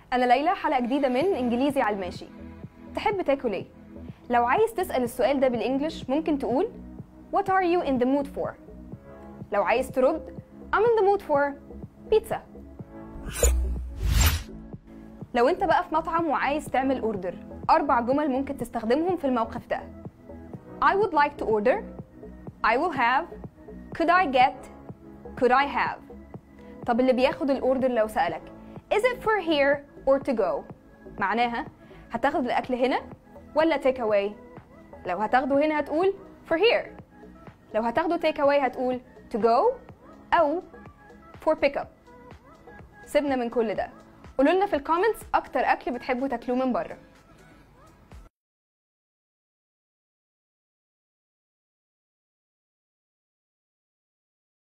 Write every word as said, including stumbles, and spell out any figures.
أنا ليلى، حلقة جديدة من إنجليزي على الماشي. تحب تاكل إيه؟ لو عايز تسأل السؤال ده بالإنجلش ممكن تقول What are you in the mood for؟ لو عايز ترد I'm in the mood for pizza. لو أنت بقى في مطعم وعايز تعمل أوردر، أربع جمل ممكن تستخدمهم في الموقف ده. I would like to order. I will have. Could I get. Could I have. طب اللي بياخد الأوردر لو سألك Is it for here or to go؟ معناها هتاخد الأكل هنا ولا take away؟ لو هتاخده هنا هتقول for here. لو هتاخده take away هتقول to go أو for pick up. سيبنا من كل ده، قولوا لنا في الكومنتس أكتر أكل بتحبوا تاكلوه من بره.